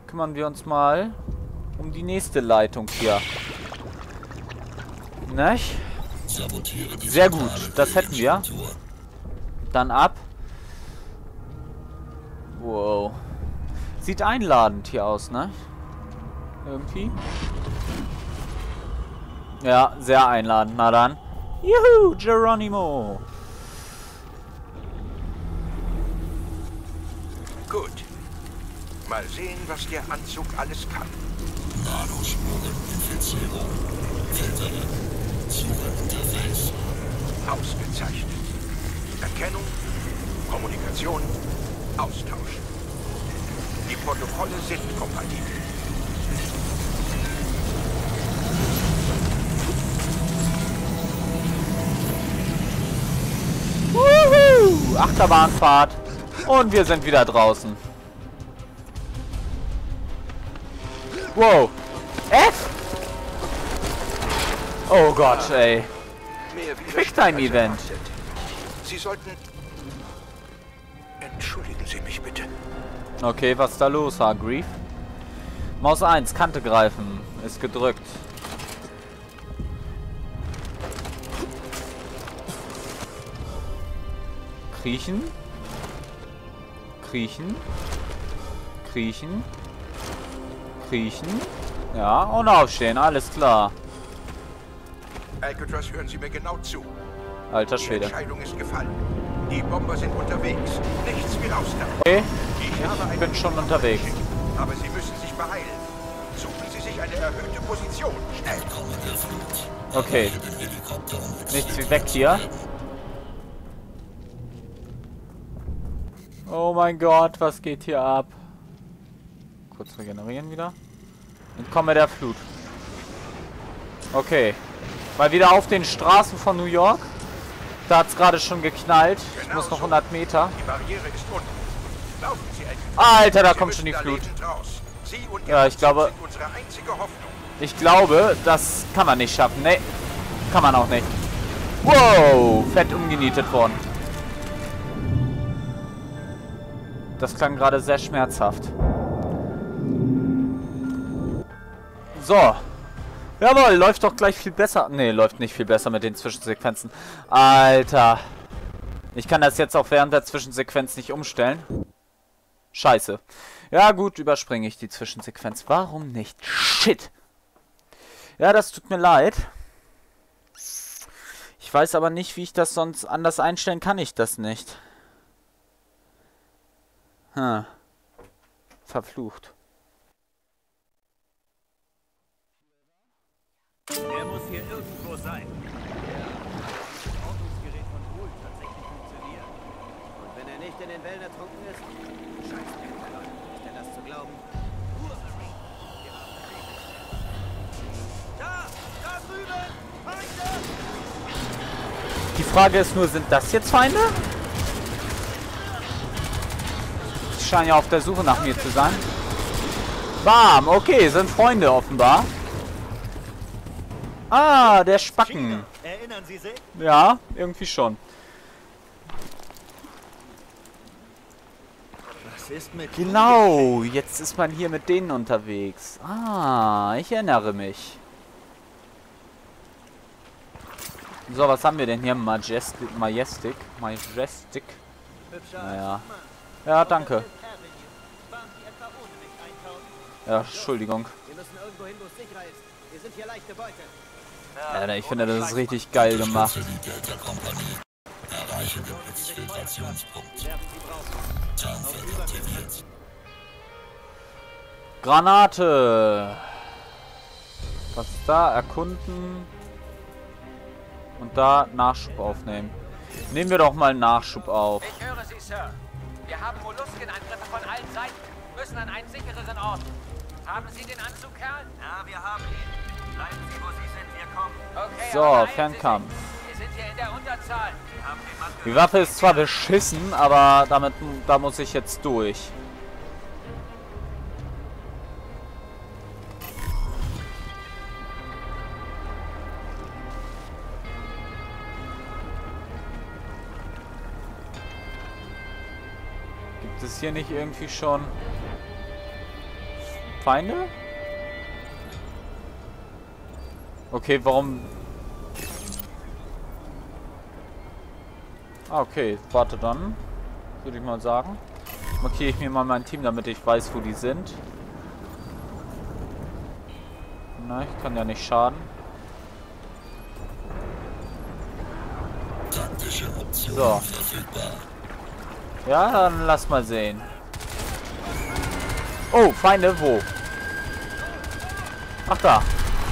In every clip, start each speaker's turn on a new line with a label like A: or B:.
A: kümmern wir uns mal um die nächste Leitung hier. Nicht? Sehr gut, das hätten wir. Dann ab. Wow. Sieht einladend hier aus, ne? Irgendwie. Ja, sehr einladend. Na dann. Juhu, Geronimo.
B: Gut. Mal sehen, was der Anzug alles kann.
C: Nanospuren-Infizierung. Filtern. Suche-Interface.
B: Ausgezeichnet. Erkennung, Kommunikation, Austausch. Die Protokolle sind kompatibel.
A: Wuhu! Achterbahnfahrt. Und wir sind wieder draußen. Wow. F? Oh Gott, ey. Quicktime-Event.
B: Sie sollten... Entschuldigen Sie mich bitte.
A: Okay, was ist da los, Hargreave? Maus 1, Kante greifen. Ist gedrückt. Kriechen. Kriechen. Kriechen. Kriechen. Ja, und aufstehen, alles klar.
B: Alcatraz, hören Sie mir genau zu.
A: Alter
B: Die
A: Schwede.
B: Entscheidung ist gefallen. Die Bomber sind unterwegs. Nichts wie raus da.
A: Okay,
B: Ich habe
A: ich bin schon unterwegs.
B: Aber Sie müssen sich beeilen. Suchen Sie sich eine erhöhte Position. Schnell.
A: Okay. Nichts wie weg hier. Oh mein Gott, was geht hier ab? Kurz regenerieren wieder. Entkomme der Flut. Okay. Mal wieder auf den Straßen von New York. Da hat es gerade schon geknallt. Ich muss noch 100 Meter.
B: Die Barriere ist unten. Laufen Sie, Alcatraz.
A: Alter, da
B: Sie
A: kommt schon die
B: müssen da
A: Flut.
B: lebend raus. Sie und Ihr
A: Ja, ich
B: Anzug
A: glaube...
B: sind unsere einzige Hoffnung.
A: Ich glaube, das kann man nicht schaffen. Ne, kann man auch nicht. Wow, fett umgenietet worden. Das klang gerade sehr schmerzhaft. So. Jawohl, läuft doch gleich viel besser. Ne, läuft nicht viel besser mit den Zwischensequenzen. Alter. Ich kann das jetzt auch während der Zwischensequenz nicht umstellen. Scheiße. Ja gut, überspringe ich die Zwischensequenz. Warum nicht? Shit. Ja, das tut mir leid. Ich weiß aber nicht, wie ich das sonst anders einstellen kann. Ich das nicht. Hm. Verflucht.
D: Er muss hier irgendwo sein. Das Ortungsgerät von Wohl tatsächlich funktioniert. Und wenn er nicht in den Wellen ertrunken ist? Scheiß Leute, ist denn das zu glauben? Da drüben! Feinde!
A: Die Frage ist nur, sind das jetzt Feinde? Sie scheinen ja auf der Suche nach mir zu sein. Bam, okay, sind Freunde offenbar. Ah, der Spacken.
D: Erinnern Sie sich?
A: Ja, irgendwie schon.
D: Was ist mit
A: Genau, jetzt ist man hier mit denen unterwegs. Ah, ich erinnere mich. So, was haben wir denn hier? Majestic. Naja. Ja, danke. Ja, Entschuldigung.
D: Wir müssen irgendwo hin, wo es sicherer ist. Wir sind hier leichte Beute.
A: Ja, ich finde, das ist richtig geil gemacht.
C: Die Delta-Kompanie. Erreiche den Exfiltrationspunkt. Tarnfeld aktiviert.
A: Granate. Was ist da? Erkunden. Und da Nachschub aufnehmen. Nehmen wir doch mal Nachschub auf.
E: Ich höre Sie, Sir. Wir haben Molluskenangriffe von allen Seiten. Müssen an einen sichereren Ort. Haben Sie den Anzug, Kerl?
D: Ja, wir haben ihn. Bleiben Sie, wo Sie sind. Wir kommen.
E: Okay,
A: So,
E: aber beeilen Sie
A: Fernkampf.
E: sich. Wir sind hier in der Unterzahl.
D: Wir haben den Mann
A: Die Waffe ist zwar beschissen, aber da muss ich jetzt durch. Gibt es hier nicht irgendwie schon... Feinde? Okay, warum... Ah, okay. Warte dann. Würde ich mal sagen. Markiere ich mir mal mein Team, damit ich weiß, wo die sind. Na, ich kann ja nicht schaden.
C: Taktische Option
A: So.
C: verfügbar.
A: Ja, dann lass mal sehen. Oh, Feinde, wo? Ach, da.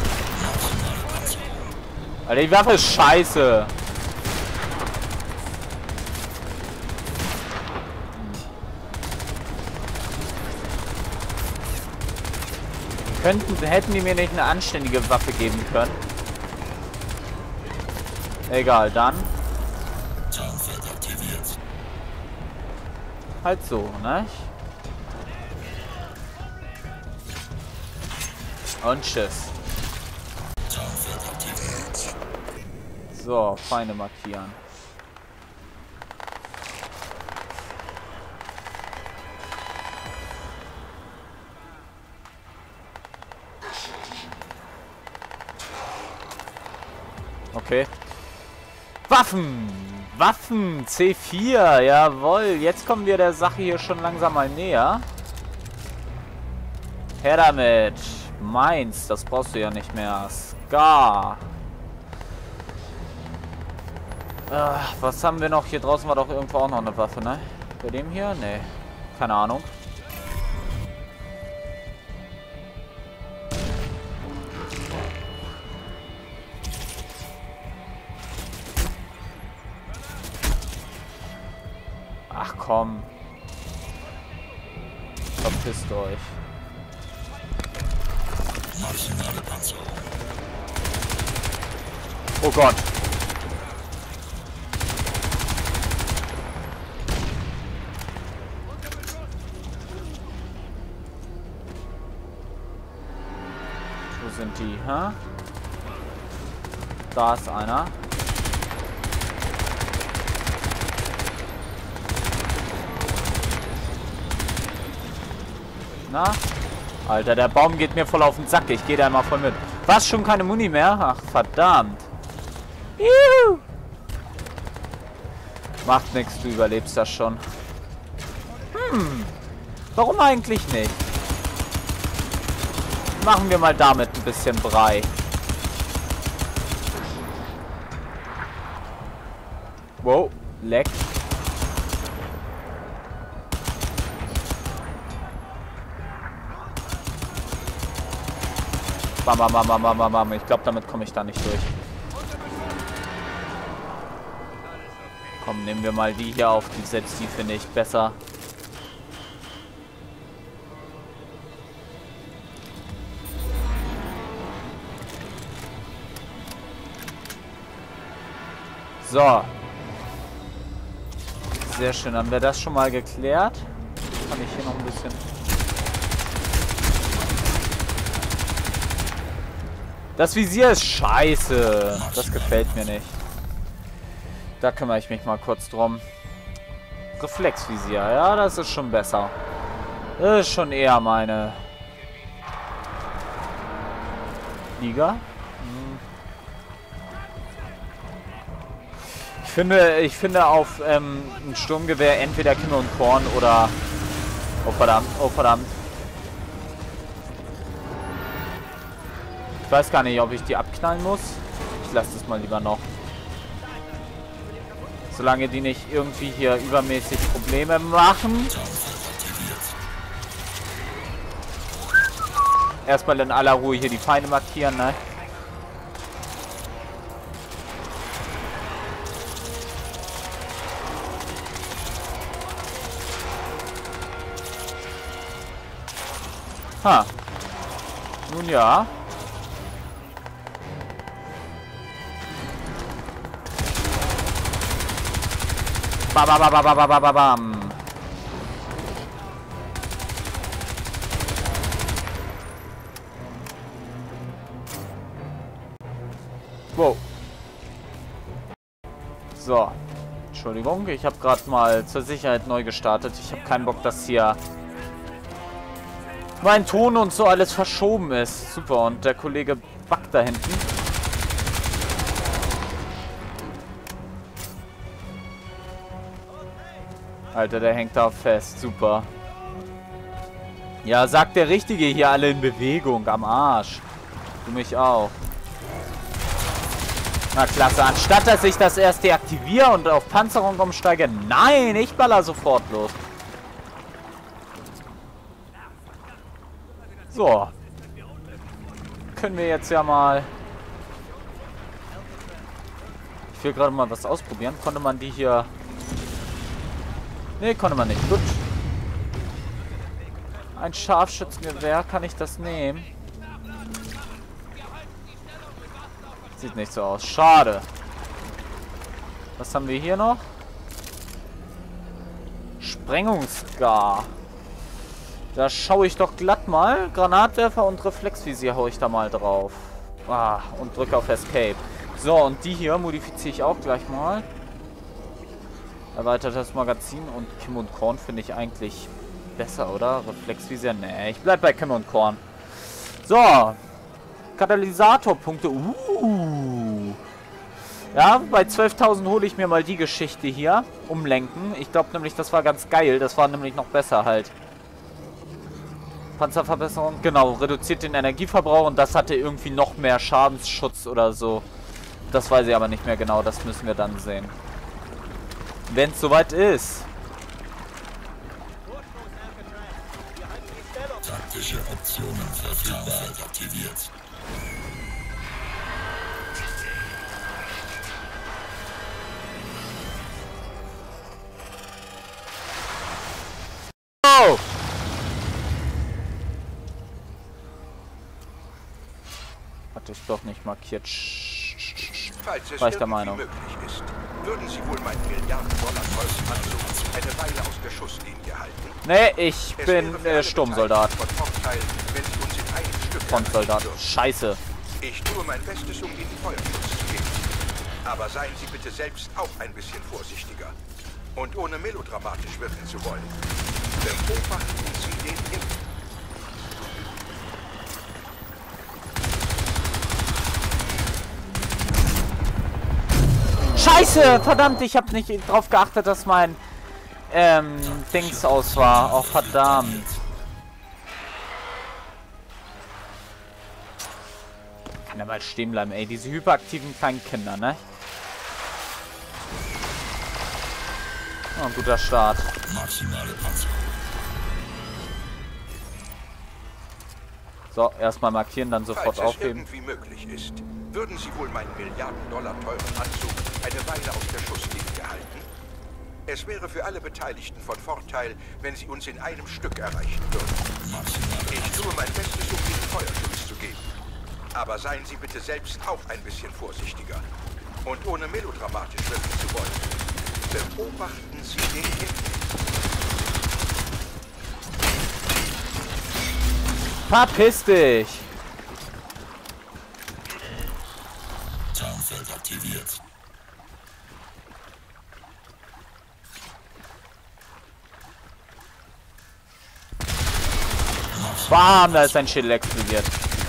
A: Alter, die Waffe ist scheiße. Hätten die mir nicht eine anständige Waffe geben können? Egal, dann.
C: Tarnfeld aktiviert.
A: Halt so, ne? Und tschüss.
C: Tarnfeld aktiviert.
A: So, Feinde markieren. Okay. Waffen! Waffen! C4! Jawohl! Jetzt kommen wir der Sache hier schon langsam mal näher. Her damit! Meins, das brauchst du ja nicht mehr. Scar! Was haben wir noch? Hier draußen war doch irgendwo auch noch eine Waffe, ne? Bei dem hier? Nee. Keine Ahnung. Ach komm. Verpisst euch.
C: Maximale Panzerung.
A: Oh Gott. Wo sind die, hä? Da ist einer. Na? Alter, der Baum geht mir voll auf den Sack. Ich gehe da mal voll mit. Was? Schon keine Muni mehr? Ach, verdammt. Juhu. Macht nichts, du überlebst das schon. Warum eigentlich nicht? Machen wir mal damit ein bisschen Brei. Wow, leck. Bam, bam, bam, bam, bam, bam. Ich glaube, damit komme ich da nicht durch. Komm, nehmen wir mal die hier auf. Die selbst die finde ich besser. So. Sehr schön. Haben wir das schon mal geklärt? Kann ich hier noch ein bisschen... Das Visier ist scheiße. Das gefällt mir nicht. Da kümmere ich mich mal kurz drum. Reflexvisier. Ja, das ist schon besser. Das ist schon eher meine Liga. Ich finde auf ein Sturmgewehr entweder Kimme und Korn oder... Oh verdammt, oh verdammt. Ich weiß gar nicht, ob ich die abknallen muss. Ich lasse das mal lieber noch. Solange die nicht irgendwie hier übermäßig Probleme machen. Erstmal in aller Ruhe hier die Feinde markieren, ne? Ha. Nun ja. Bam. Wow. So. Entschuldigung, ich habe gerade mal zur Sicherheit neu gestartet. Ich habe keinen Bock, dass hier mein Ton und so alles verschoben ist. Super, und der Kollege backt da hinten. Alter, der hängt da fest. Super. Ja, sagt der Richtige hier alle in Bewegung. Am Arsch. Du mich auch. Na klasse. Anstatt dass ich das erst deaktiviere und auf Panzerung umsteige. Nein, ich baller sofort los. So. Können wir jetzt ja mal... Ich will gerade mal was ausprobieren. Konnte man die hier... Nee, konnte man nicht. Gut. Ein Scharfschützengewehr. Kann ich das nehmen? Sieht nicht so aus. Schade. Was haben wir hier noch? Sprengungsgar. Da schaue ich doch glatt mal. Granatwerfer und Reflexvisier haue ich da mal drauf. Ah, und drücke auf Escape. So, und die hier modifiziere ich auch gleich mal. Erweitertes Magazin und Kim und Korn finde ich eigentlich besser, oder? Reflexvisier? Nee, ich bleib bei Kim und Korn. So. Katalysatorpunkte. Ja, bei 12.000 hole ich mir mal die Geschichte hier. Umlenken. Ich glaube nämlich, das war ganz geil. Das war nämlich noch besser halt. Panzerverbesserung. Genau, reduziert den Energieverbrauch und das hatte irgendwie noch mehr Schadensschutz oder so. Das weiß ich aber nicht mehr genau. Das müssen wir dann sehen. Wenn es soweit ist.
C: Taktische Optionen verfügbar. Aktiviert.
A: Oh! Hatte ich doch nicht markiert.
B: Falls es
A: War ich der
B: irgendwie
A: Meinung.
B: möglich ist, würden Sie wohl meinen Milliarden-Dollar teuren Anzug eine Weile aus der Schusslinie halten?
A: Nee, ich
B: Es
A: bin
B: wäre für alle
A: Sturmsoldat.
B: Beteiligten von Vorteil, wenn Sie uns in einem Stück
A: Frontsoldat.
B: erreichen würden.
A: Scheiße.
B: Ich tue mein Bestes, um Ihnen Feuerschutz zu geben. Aber seien Sie bitte selbst auch ein bisschen vorsichtiger. Und ohne melodramatisch wirken zu wollen. Beobachten Sie den Himmel.
A: Scheiße! Verdammt, ich habe nicht drauf geachtet, dass mein Dings aus war. Oh, verdammt. Kann ja mal stehen bleiben, ey. Diese hyperaktiven kleinen Kinder, ne? Oh, ein guter Start.
C: Maximale Panzerung.
A: So, erstmal markieren, dann sofort
B: Falls es
A: aufheben.
B: irgendwie möglich ist, würden Sie wohl meinen Milliarden-Dollar teuren Anzug eine Weile aus der Schusslinie halten? Es wäre für alle Beteiligten von Vorteil, wenn Sie uns in einem Stück erreichen würden. Ich tue mein Bestes, um Ihnen Feuerschutz zu geben. Aber seien Sie bitte selbst auch ein bisschen vorsichtiger. Und ohne melodramatisch wirken zu wollen. Beobachten Sie den Himmel.
A: Verpiss dich!
C: Tarnfeld aktiviert.
A: Bam, da ist ein Schädel explodiert.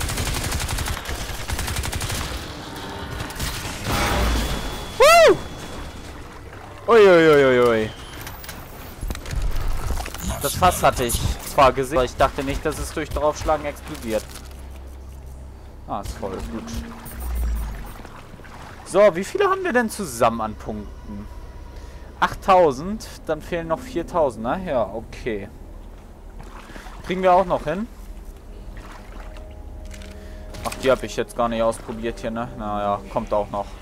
A: Woo! Uiuiuiui. Das Fass hatte ich zwar gesehen, aber ich dachte nicht, dass es durch Draufschlagen explodiert. Ah, ist voll gut. So, wie viele haben wir denn zusammen an Punkten? 8000, dann fehlen noch 4000, ne? Ja, okay. Kriegen wir auch noch hin. Ach, die habe ich jetzt gar nicht ausprobiert hier, ne? Naja, kommt auch noch.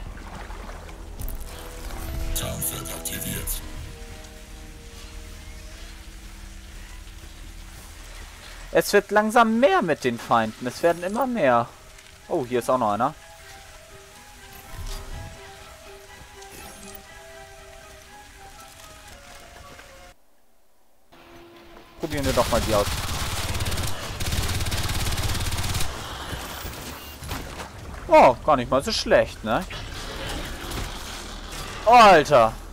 C: Tarnfeld aktiviert.
A: Es wird langsam mehr mit den Feinden. Es werden immer mehr. Oh, hier ist auch noch einer. Probieren wir doch mal die aus. Oh, gar nicht mal so schlecht, ne? Oh, Alter.